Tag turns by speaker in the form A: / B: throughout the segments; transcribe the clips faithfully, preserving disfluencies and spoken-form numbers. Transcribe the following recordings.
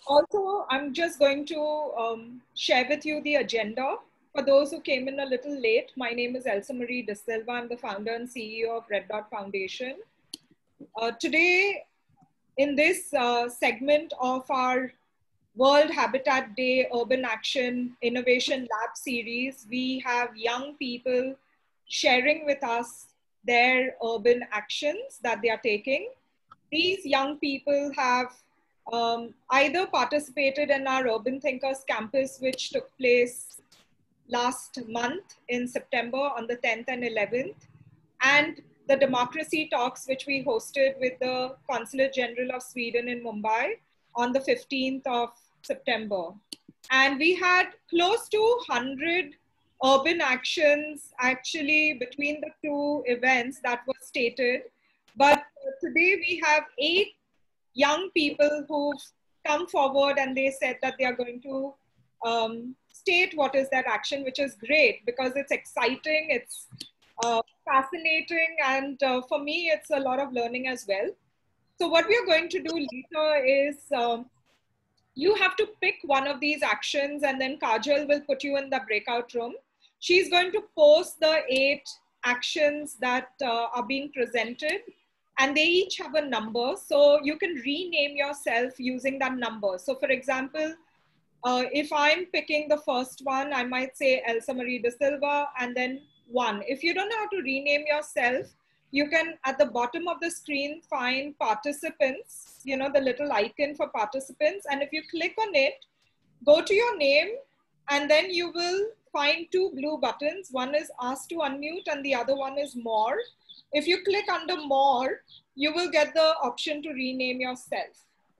A: Also, I'm just going to um, share with you the agenda. For those who came in a little late, my name is Elsa Marie De Silva. I'm the founder and C E O of Red Dot Foundation. Uh, today, in this uh, segment of our World Habitat Day Urban Action Innovation Lab series, we have young people sharing with us their urban actions that they are taking. These young people have um, either participated in our Urban Thinkers campus, which took place last month in September on the tenth and eleventh, and the Democracy Talks, which we hosted with the Consulate General of Sweden in Mumbai on the fifteenth of September. And we had close to one hundred urban actions actually between the two events that were stated. But today we have eight young people who've come forward and they said that they are going to um, state what is that action, which is great because it's exciting, it's uh, fascinating, and uh, for me, it's a lot of learning as well. So what we are going to do later is um, you have to pick one of these actions and then Kajal will put you in the breakout room. She's going to post the eight actions that uh, are being presented and they each have a number. So you can rename yourself using that number. So for example, uh, if I'm picking the first one, I might say Elsa Marie De Silva and then one. If you don't know how to rename yourself, you can, at the bottom of the screen, find participants, you know, the little icon for participants. And if you click on it, go to your name, and then you will find two blue buttons. One is ask to unmute and the other one is more. If you click under more, you will get the option to rename yourself.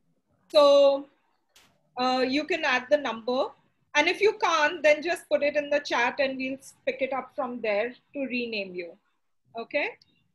A: So uh, you can add the number. And if you can't, then just put it in the chat and we'll pick it up from there to rename you. Okay?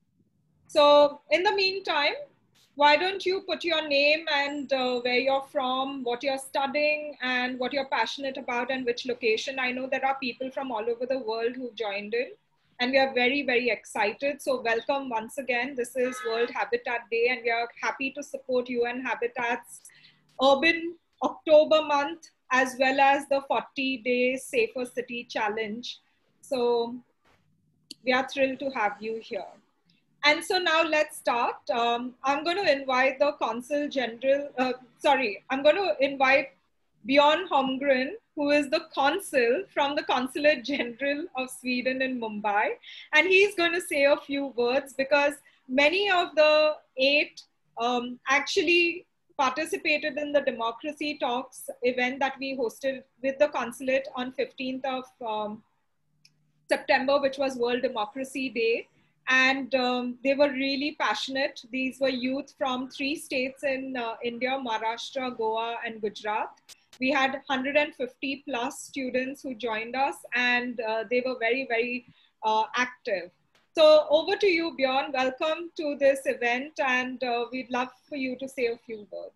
A: So in the meantime, why don't you put your name and uh, where you're from, what you're studying, and what you're passionate about and which location. I know there are people from all over the world who joined in and we are very, very excited. So welcome once again. This is World Habitat Day and we are happy to support U N Habitat's Urban October month as well as the forty day Safer City Challenge. So we are thrilled to have you here. And so now let's start. Um, I'm going to invite the Consul General, uh, sorry, I'm going to invite Björn Holmgren, who is the Consul from the Consulate General of Sweden in Mumbai. And he's going to say a few words because many of the eight um, actually participated in the Democracy Talks event that we hosted with the Consulate on fifteenth of um, September, which was World Democracy Day. And um, they were really passionate. These were youth from three states in uh, India, Maharashtra, Goa, and Gujarat. We had one hundred fifty plus students who joined us and uh, they were very, very uh, active. So over to you, Björn. Welcome to this event and uh, we'd love for you to say a few words.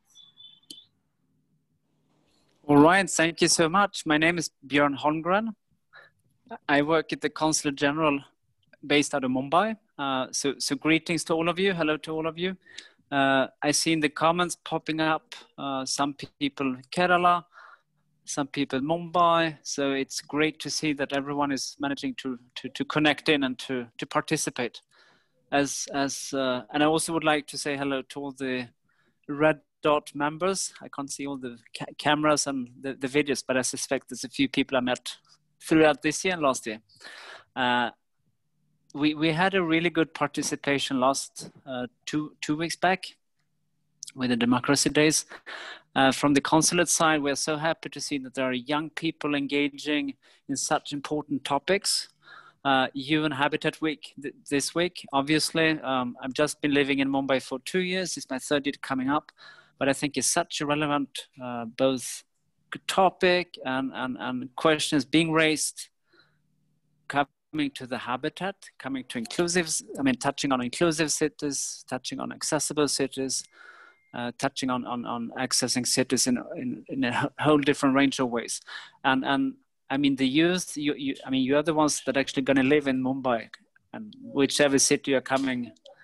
B: All right, thank you so much. My name is Björn Holmgren. I work at the Consulate General based out of Mumbai. Uh, so, so greetings to all of you. Hello to all of you. Uh, I see in the comments popping up, uh, some people Kerala, some people Mumbai. So it's great to see that everyone is managing to, to, to connect in and to, to participate. As, as, uh, and I also would like to say hello to all the Red Dot members. I can't see all the ca cameras and the, the videos, but I suspect there's a few people I met throughout this year and last year. Uh, We, we had a really good participation last uh, two, two weeks back with the Democracy Days. Uh, from the consulate side, we're so happy to see that there are young people engaging in such important topics. Uh, U N Habitat Week th this week, obviously. Um, I've just been living in Mumbai for two years. It's my third year coming up. But I think it's such a relevant uh, both topic and, and, and questions being raised coming to the habitat, coming to inclusive, I mean, touching on inclusive cities, touching on accessible cities, uh, touching on, on, on accessing cities in, in, in a whole different range of ways. And, and I mean, the youth, you, you, I mean, you are the ones that are actually going to live in Mumbai and whichever city you're coming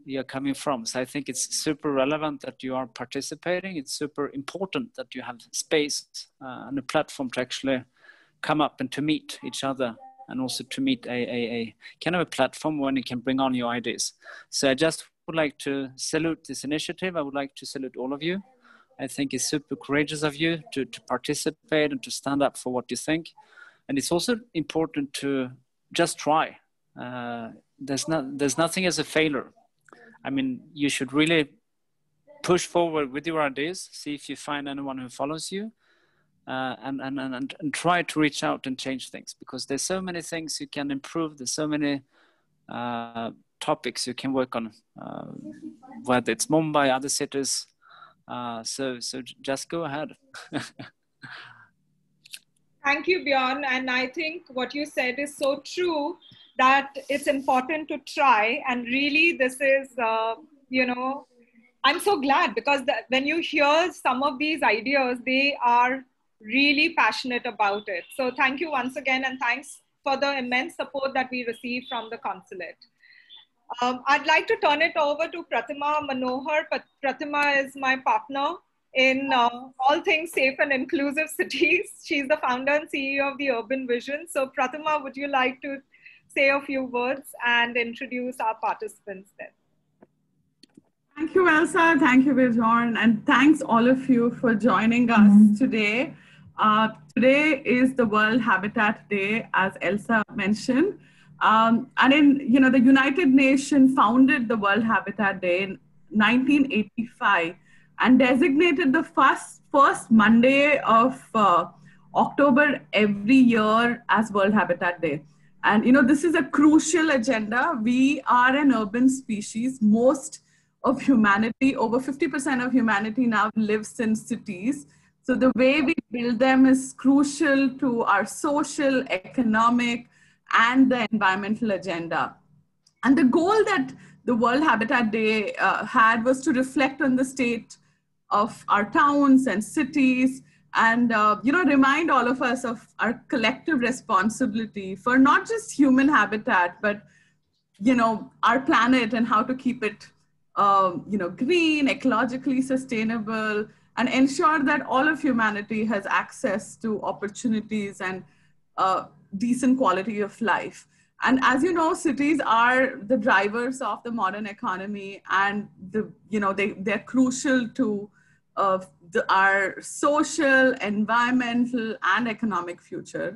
B: you're coming from. So I think it's super relevant that you are participating. It's super important that you have space uh, and a platform to actually come up and to meet each other, and also to meet a, a, a kind of a platform when you can bring on your ideas. So I just would like to salute this initiative. I would like to salute all of you. I think it's super courageous of you to, to participate and to stand up for what you think. And it's also important to just try. Uh, there's, not, there's nothing as a failure. I mean, you should really push forward with your ideas, see if you find anyone who follows you, uh, and, and, and, and try to reach out and change things, because there's so many things you can improve. There's so many uh, topics you can work on, uh, whether it's Mumbai, other cities. Uh, so, so just go ahead.
A: Thank you, Bjorn. And I think what you said is so true, that it's important to try. And really, this is, uh, you know, I'm so glad, because the, when you hear some of these ideas, they are really passionate about it. So thank you once again, and thanks for the immense support that we received from the consulate. Um, I'd like to turn it over to Pratima Manohar. Pratima is my partner in uh, all things safe and inclusive cities. She's the founder and C E O of the Urban Vision. So Pratima, would you like to say a few words and introduce our participants then?
C: Thank you, Elsa. Thank you, Bjorn. And thanks all of you for joining us mm-hmm. today. Uh, today is the World Habitat Day, as Elsa mentioned. Um, and in, you know, the United Nations founded the World Habitat Day in nineteen eighty-five and designated the first, first Monday of uh, October every year as World Habitat Day. And, you know, this is a crucial agenda. We are an urban species. Most of humanity, over fifty percent of humanity now lives in cities. So the way we build them is crucial to our social, economic, and the environmental agenda. And the goal that the World Habitat Day uh, had was to reflect on the state of our towns and cities, and uh, you know, remind all of us of our collective responsibility for not just human habitat, but you know, our planet and how to keep it um, you know, green, ecologically sustainable, and ensure that all of humanity has access to opportunities and uh, decent quality of life. And as you know, cities are the drivers of the modern economy, and the, you know, they, they're crucial to uh, the, our social, environmental, and economic future.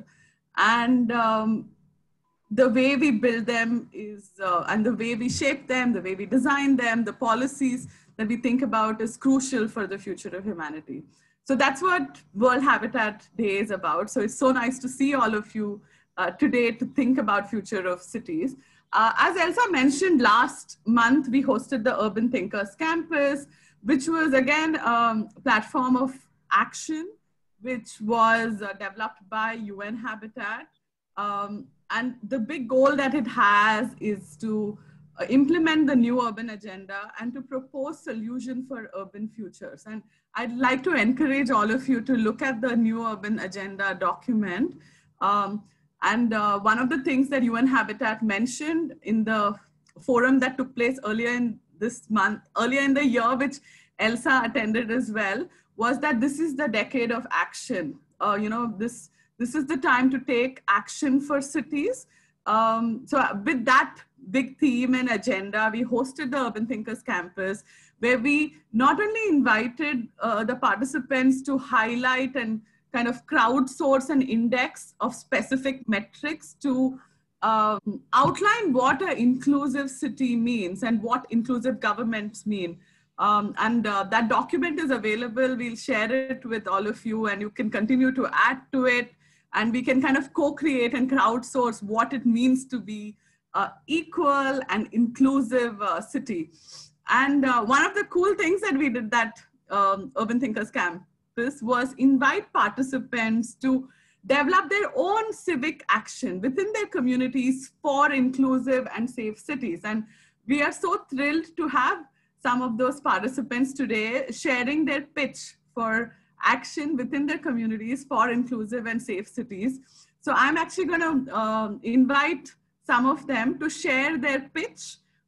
C: And um, the way we build them is, uh, and the way we shape them, the way we design them, the policies that we think about is crucial for the future of humanity. So that's what World Habitat Day is about. So it's so nice to see all of you uh, today to think about future of cities. Uh, as Elsa mentioned, last month we hosted the Urban Thinkers Campus, which was again um, a platform of action, which was uh, developed by U N Habitat. Um, and the big goal that it has is to uh, implement the new urban agenda and to propose solutions for urban futures. And I'd like to encourage all of you to look at the new urban agenda document. Um, and uh, one of the things that U N Habitat mentioned in the forum that took place earlier in this month, earlier in the year, which Elsa attended as well, was that this is the decade of action. Uh, you know, this, this is the time to take action for cities. Um, so with that big theme and agenda, we hosted the Urban Thinkers Campus, where we not only invited uh, the participants to highlight and kind of crowdsource an index of specific metrics to um, outline what an inclusive city means and what inclusive governments mean. Um, and uh, that document is available. We'll share it with all of you, and you can continue to add to it. And we can kind of co-create and crowdsource what it means to be uh, equal and inclusive uh, city. And uh, one of the cool things that we did that um, Urban Thinkers Campus was invite participants to develop their own civic action within their communities for inclusive and safe cities. And we are so thrilled to have some of those participants today sharing their pitch for action within their communities for inclusive and safe cities. So I'm actually going to um, invite some of them to share their pitch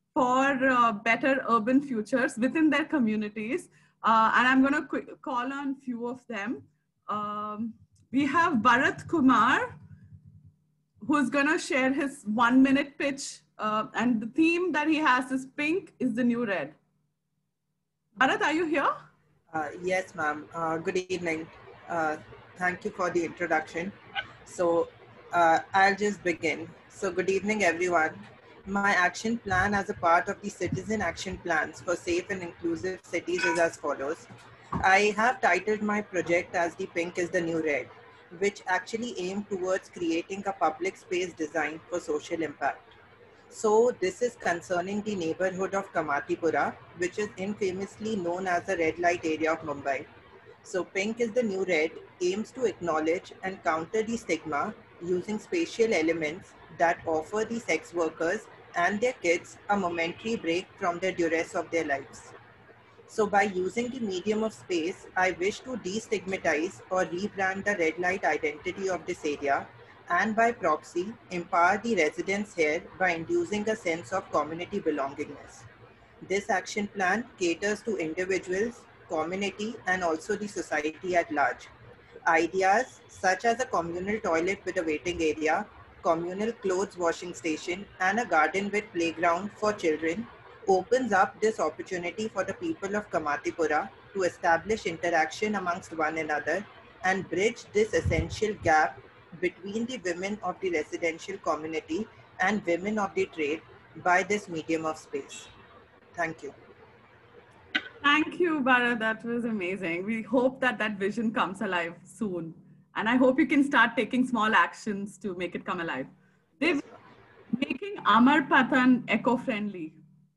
C: for uh, better urban futures within their communities. Uh, and I'm going to call on a few of them. Um, we have Bharat Kumar, who's going to share his one minute pitch. Uh, and the theme that he has is pink is the new red. Bharat, are you here?
D: Uh, yes, ma'am. Uh, good evening. Uh, thank you for the introduction. So uh, I'll just begin. So good evening, everyone. My action plan as a part of the Citizen Action Plans for Safe and Inclusive Cities is as follows. I have titled my project as the Pink is the New Red, which actually aimed towards creating a public space designed for social impact. So this is concerning the neighborhood of Kamatipura, which is infamously known as the red light area of Mumbai. So Pink is the New Red aims to acknowledge and counter the stigma using spatial elements that offer the sex workers and their kids a momentary break from the duress of their lives. So by using the medium of space, I wish to destigmatize or rebrand the red light identity of this area, and by proxy, empower the residents here by inducing a sense of community belongingness. This action plan caters to individuals, community, and also the society at large. Ideas such as a communal toilet with a waiting area, communal clothes washing station, and a garden with playground for children opens up this opportunity for the people of Kamatipura to establish interaction amongst one another and bridge this essential gap between the women of the residential community and women of the trade by this medium of space. Thank you.
C: Thank you, Bharat. That was amazing. We hope that that vision comes alive soon. And I hope you can start taking small actions to make it come alive. They're yes, making Amarpatan eco-friendly.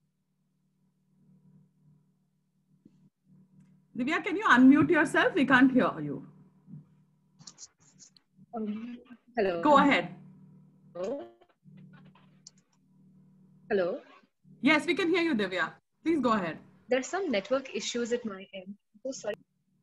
C: Divya, can you unmute yourself? We can't hear you.
E: Um, hello.
C: Go ahead.
E: Hello. Hello.
C: Yes, we can hear you, Divya. Please go ahead.
E: There's some network issues at my end. So sorry.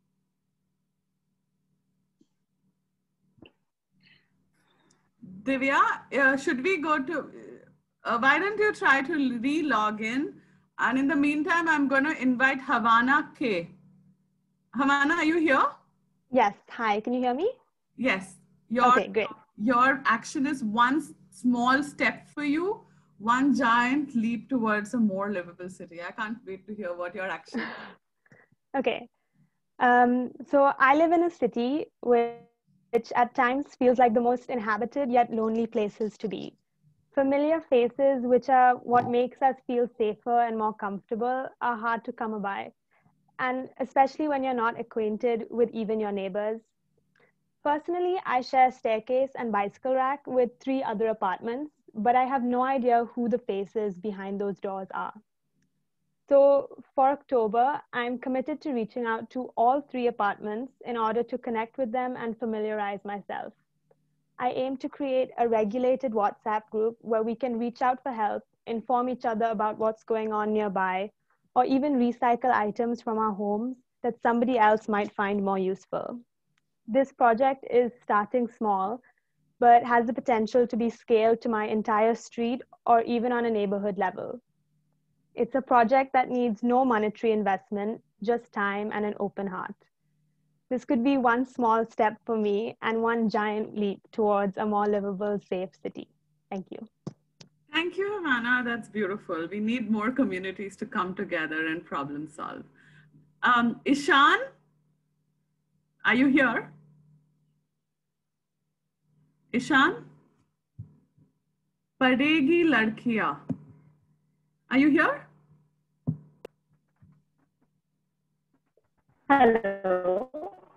C: Divya, uh, should we go to, uh, why don't you try to re-log in? And in the meantime, I'm going to invite Havana K. Havana, are you here?
F: Yes. Hi, can you hear me?
C: Yes. Your,
F: okay, great.
C: Your action is one small step for you, one giant leap towards a more livable city. I can't wait to hear what your action is.
F: Okay. Um, so I live in a city which, which at times feels like the most inhabited yet lonely places to be. Familiar faces, which are what makes us feel safer and more comfortable, are hard to come by. And especially when you're not acquainted with even your neighbors. Personally, I share a staircase and bicycle rack with three other apartments, but I have no idea who the faces behind those doors are. So for October, I'm committed to reaching out to all three apartments in order to connect with them and familiarize myself. I aim to create a regulated WhatsApp group where we can reach out for help, inform each other about what's going on nearby, or even recycle items from our homes that somebody else might find more useful. This project is starting small, but has the potential to be scaled to my entire street or even on a neighborhood level. It's a project that needs no monetary investment, just time and an open heart. This could be one small step for me and one giant leap towards a more livable, safe city. Thank you.
C: Thank you, Havana. That's beautiful. We need more communities to come together and problem solve. Um, Ishan, are you here? Ishan? Padegi Ladkiya. Are you here?
G: Hello.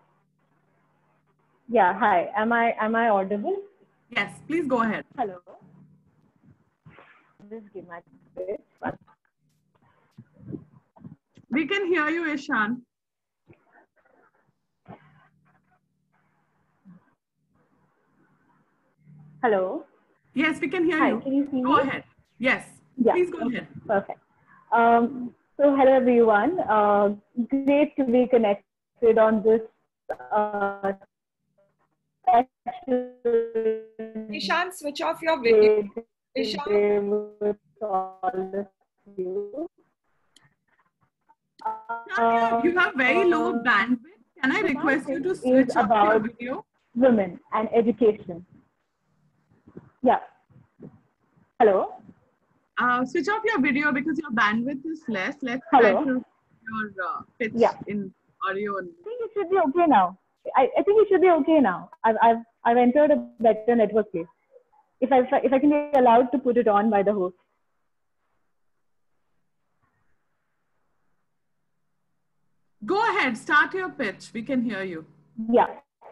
G: Yeah, hi. Am I am I audible?
C: Yes, please go ahead.
G: Hello. Just give my space.
C: We can hear you, Ishan.
G: Hello.
C: Yes, we can hear
G: Hi,
C: you.
G: Can you see
C: go
G: me?
C: ahead. Yes.
G: Yeah.
C: Please go
G: okay.
C: ahead.
G: Perfect. Um, so hello everyone. Uh, great to be connected on this. Uh,
A: Ishan, switch off your video. Ishan.
G: with all the you.
C: Uh, you have very low bandwidth. Can I request you to switch up your video?
G: Women and education. Yeah. Hello?
C: Uh, switch off your video because your bandwidth is less. Let's
G: Hello?
C: try to your uh, pitch
G: Yeah.
C: in audio.
G: I think it should be okay now. I, I think it should be okay now. I've, I've, I've entered a better network place. If I, if I can be allowed to put it on by the host.
C: Go ahead, start your pitch. We can hear you.
G: Yeah.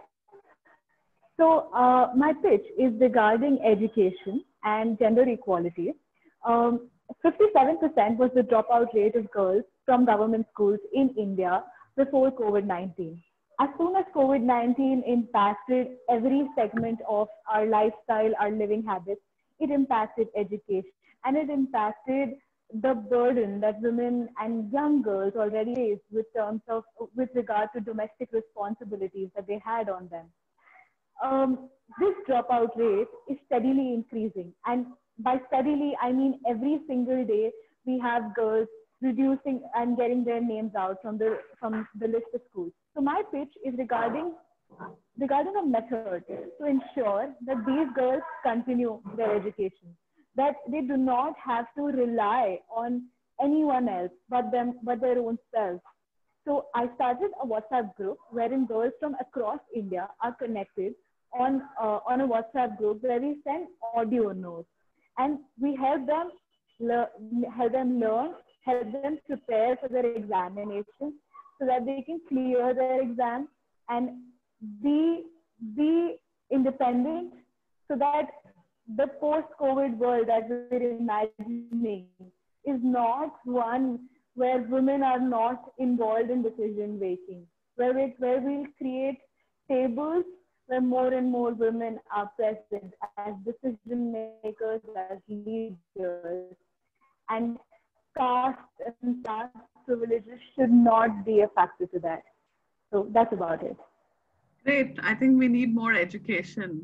G: So uh, my pitch is regarding education and gender equality. Um, fifty-seven percent was the dropout rate of girls from government schools in India before COVID nineteen. As soon as COVID nineteen impacted every segment of our lifestyle, our living habits, it impacted education and it impacted the burden that women and young girls already face with terms of, with regard to domestic responsibilities that they had on them. Um, this dropout rate is steadily increasing. And by steadily, I mean every single day we have girls reducing and getting their names out from the, from the list of schools. So my pitch is regarding, regarding a method to ensure that these girls continue their education, that they do not have to rely on anyone else but them, but their own selves. So I started a WhatsApp group wherein girls from across India are connected on, uh, on a WhatsApp group where we send audio notes and we help them, help them learn, help them prepare for their examinations so that they can clear their exam and be, be independent so that the post-COVID world that we're imagining is not one where women are not involved in decision making, where, we, where we'll create tables where more and more women are present as decision makers, as leaders, and caste and caste privileges should not be a factor to that. So that's about it.
C: Great. I think we need more education.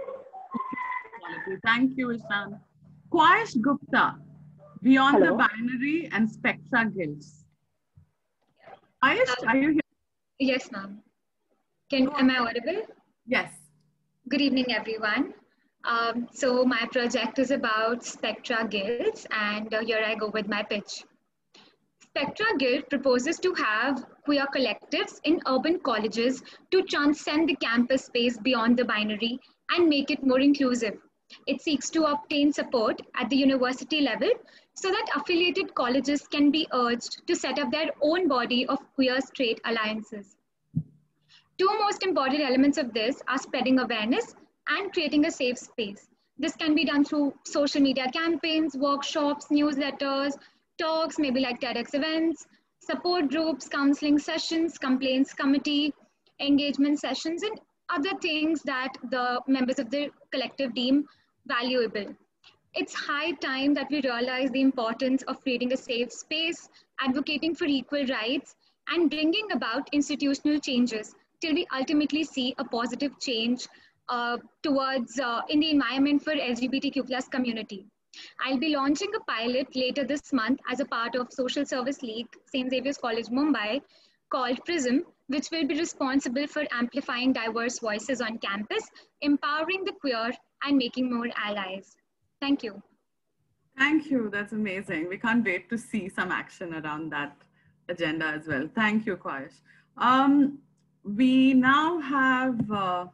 C: Thank you, Ishan. Quaish Gupta, Beyond
G: Hello.
C: the Binary and Spectra Guilds. Quaish, are you here?
H: Yes, ma'am. Can, am I audible?
C: Yes.
H: Good evening, everyone. Um, so my project is about Spectra Guilds, and uh, here I go with my pitch. Spectra Guild proposes to have queer collectives in urban colleges to transcend the campus space beyond the binary and make it more inclusive. It seeks to obtain support at the university level so that affiliated colleges can be urged to set up their own body of queer straight alliances. Two most important elements of this are spreading awareness and creating a safe space. This can be done through social media campaigns, workshops, newsletters, talks, maybe like TEDx events, support groups, counseling sessions, complaints committee, engagement sessions, and other things that the members of the collective deem valuable. It's high time that we realize the importance of creating a safe space, advocating for equal rights, and bringing about institutional changes till we ultimately see a positive change uh, towards uh, in the environment for L G B T Q plus community. I'll be launching a pilot later this month as a part of Social Service League, Saint Xavier's College, Mumbai, called PRISM, which will be responsible for amplifying diverse voices on campus, empowering the queer, and making more allies. Thank you.
C: Thank you. That's amazing. We can't wait to see some action around that agenda as well. Thank you, Quaish. Um, we now have uh,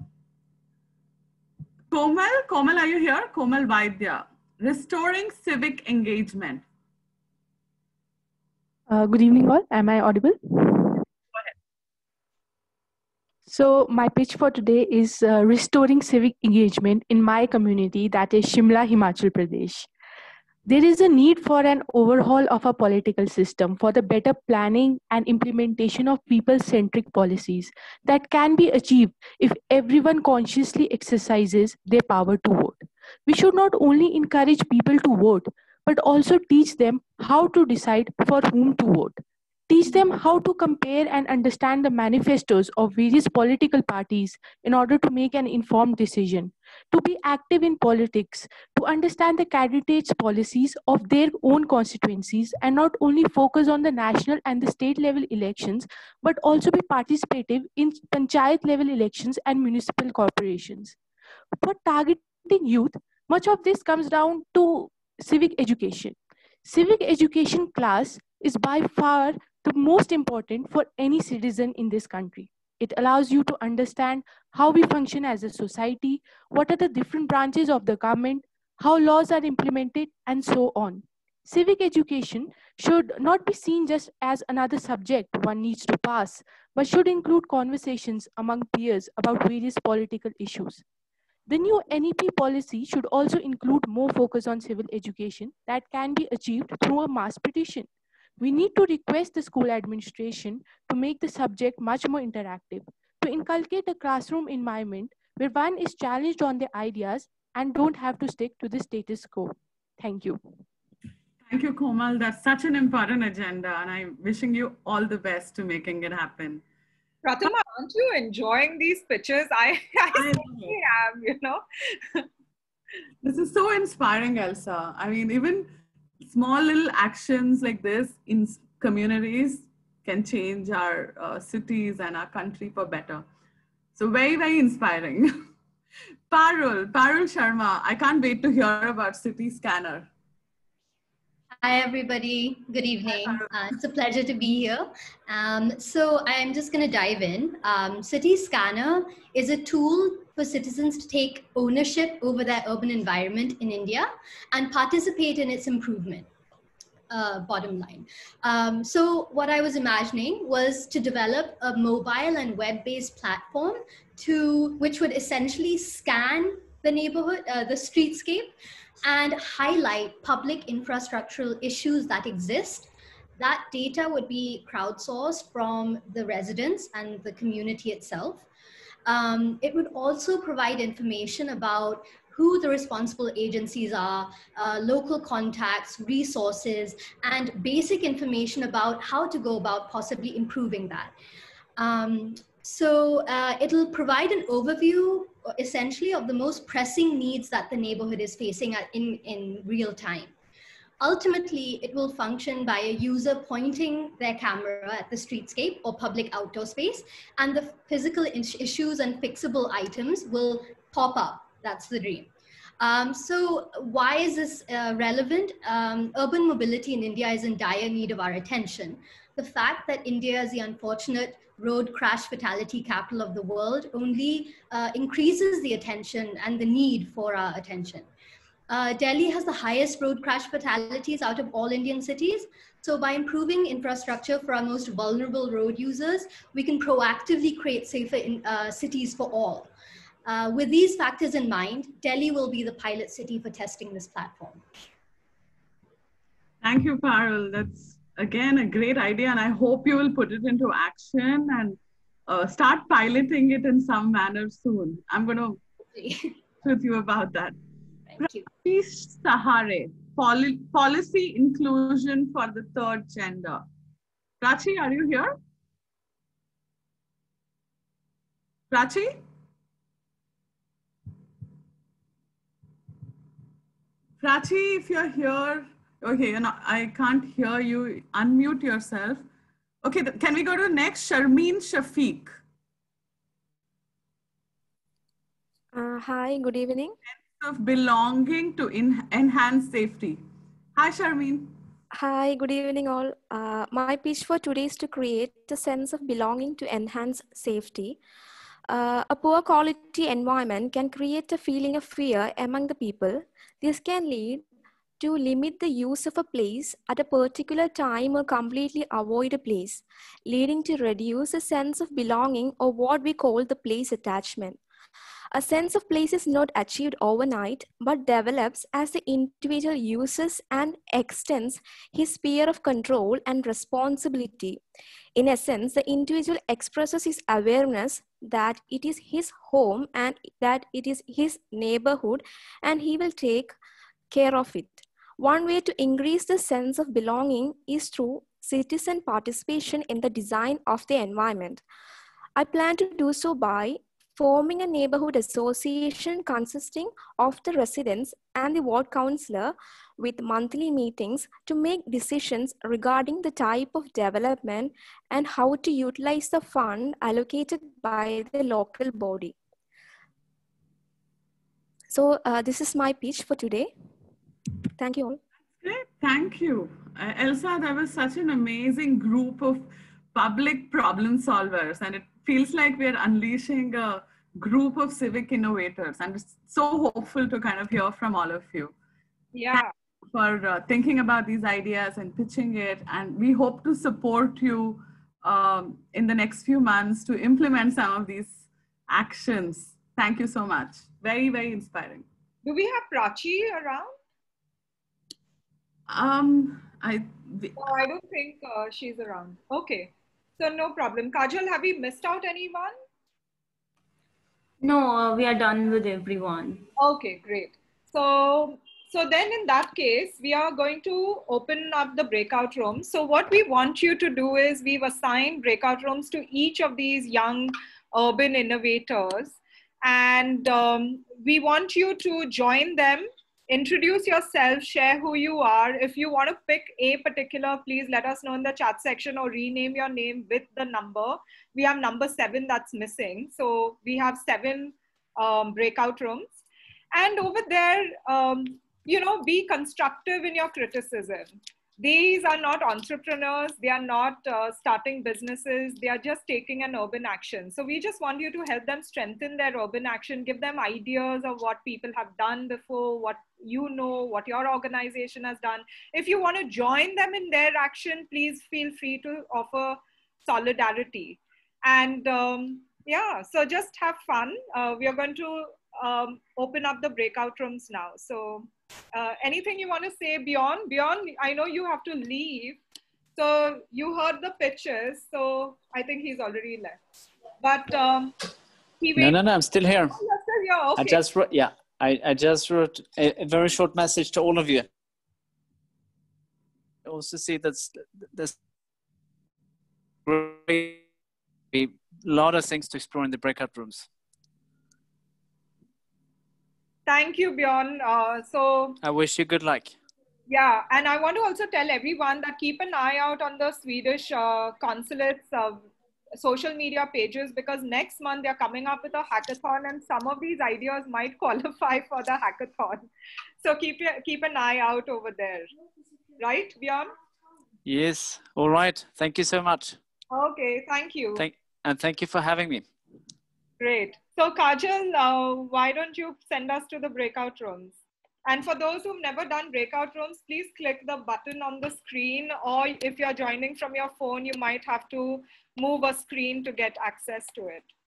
C: Komal. Komal, are you here? Komal Vaidya. Restoring civic engagement.
I: Uh, good evening all. Am I audible?
C: Go ahead.
I: So my pitch for today is uh, restoring civic engagement in my community, that is Shimla, Himachal Pradesh. There is a need for an overhaul of our political system for the better planning and implementation of people-centric policies that can be achieved if everyone consciously exercises their power to vote. We should not only encourage people to vote, but also teach them how to decide for whom to vote. Teach them how to compare and understand the manifestos of various political parties in order to make an informed decision, to be active in politics, to understand the candidates' policies of their own constituencies, and not only focus on the national and the state level elections, but also be participative in panchayat level elections and municipal corporations. For targeting youth, much of this comes down to civic education. Civic education class is by far the most important for any citizen in this country. It allows you to understand how we function as a society, what are the different branches of the government, how laws are implemented, and so on. Civic education should not be seen just as another subject one needs to pass, but should include conversations among peers about various political issues. The new N E P policy should also include more focus on civil education that can be achieved through a mass petition. We need to request the school administration to make the subject much more interactive, to inculcate a classroom environment where one is challenged on their ideas and don't have to stick to the status quo. Thank you.
C: Thank you, Komal. That's such an important agenda, and I'm wishing you all the best to making it happen.
A: Pratima, aren't you enjoying these pitches? I, I, I certainly am, you know.
C: This is so inspiring, Elsa. I mean, even small little actions like this in communities can change our uh, cities and our country for better. So very, very inspiring. Parul, Parul Sharma, I can't wait to hear about City Scanner.
J: Hi, everybody. Good evening. Uh, it's a pleasure to be here. Um, so I'm just going to dive in. Um, City Scanner is a tool for citizens to take ownership over their urban environment in India and participate in its improvement. Uh, bottom line. Um, so what I was imagining was to develop a mobile and web-based platform to which would essentially scan the neighborhood, uh, the streetscape, and highlight public infrastructural issues that exist. That data would be crowdsourced from the residents and the community itself. Um, it would also provide information about who the responsible agencies are, uh, local contacts, resources, and basic information about how to go about possibly improving that. Um, so uh, it'll provide an overview essentially of the most pressing needs that the neighborhood is facing at, in, in real time. Ultimately, it will function by a user pointing their camera at the streetscape or public outdoor space, and the physical issues and fixable items will pop up. That's the dream. Um, so why is this uh, relevant? Um, urban mobility in India is in dire need of our attention. The fact that India is the unfortunate road crash fatality capital of the world only uh, increases the attention and the need for our attention. Uh, Delhi has the highest road crash fatalities out of all Indian cities. So by improving infrastructure for our most vulnerable road users, we can proactively create safer in, uh, cities for all. Uh, with these factors in mind, Delhi will be the pilot city for testing this platform.
C: Thank you, Parul. That's, again, a great idea, and I hope you will put it into action and uh, start piloting it in some manner soon. I'm going to speak with you about that.
J: Thank you.
C: Pratish Sahare, Poli Policy Inclusion for the Third Gender. Prachi, are you here? Prachi? Prachi, if you're here, okay, you know, I can't hear you. Unmute yourself. Okay, can we go to next? Sharmeen Shafiq.
K: Uh, hi, good evening.
C: Sense of belonging to in enhance safety. Hi, Sharmeen.
K: Hi, good evening all. Uh, my pitch for today is to create a sense of belonging to enhance safety. Uh, a poor quality environment can create a feeling of fear among the people. This can lead to limit the use of a place at a particular time or completely avoid a place, leading to reduce a sense of belonging or what we call the place attachment. A sense of place is not achieved overnight, but develops as the individual uses and extends his sphere of control and responsibility. In essence, the individual expresses his awareness that it is his home and that it is his neighborhood, and he will take care of it. One way to increase the sense of belonging is through citizen participation in the design of the environment. I plan to do so by forming a neighborhood association consisting of the residents and the ward councillor with monthly meetings to make decisions regarding the type of development and how to utilize the fund allocated by the local body. So uh, this is my pitch for today. Thank you all.
C: Great, thank you. Uh, Elsa, that was such an amazing group of public problem solvers, and it feels like we're unleashing a group of civic innovators, and it's so hopeful to kind of hear from all of you.
A: Yeah.
C: For uh, thinking about these ideas and pitching it, and we hope to support you um, in the next few months to implement some of these actions. Thank you so much. Very, very inspiring.
A: Do we have Prachi around?
C: Um, I,
A: oh, I don't think uh, she's around. Okay, so no problem. Kajal, have we missed out anyone?
L: No, uh, we are done with everyone.
A: Okay, great. So, so then in that case, we are going to open up the breakout rooms. So what we want you to do is we've assigned breakout rooms to each of these young urban innovators. And um, we want you to join them. Introduce yourself, share who you are. If you want to pick a particular, please let us know in the chat section or rename your name with the number. We have number seven that's missing. So we have seven um, breakout rooms. And over there, um, you know, be constructive in your criticism. These are not entrepreneurs. They are not uh, starting businesses. They are just taking an urban action. So we just want you to help them strengthen their urban action, give them ideas of what people have done before, what you know, what your organization has done. If you want to join them in their action, please feel free to offer solidarity. And um, yeah, so just have fun. Uh, we are going to um, open up the breakout rooms now. So uh, anything you want to say, Bjorn? Bjorn, I know you have to leave. So you heard the pitches. So I think he's already left. But um, he
B: no, no, no, I'm still here.
A: Oh, you're still here. Okay.
B: I just wrote, yeah, I, I just wrote a, a very short message to all of you. I also see that's there's a lot of things to explore in the breakout rooms.
A: Thank you, Bjorn. Uh, so
B: I wish you good luck.
A: Yeah, and I want to also tell everyone that keep an eye out on the Swedish uh, consulate's uh, social media pages, because next month they're coming up with a hackathon and some of these ideas might qualify for the hackathon. So keep, keep an eye out over there. Right, Bjorn?
B: Yes, all right. Thank you so much.
A: Okay, thank you.
B: Thank, and thank you for having me.
A: Great. So Kajal, uh, why don't you send us to the breakout rooms? And for those who've never done breakout rooms, please click the button on the screen, or if you're joining from your phone, you might have to move a screen to get access to it.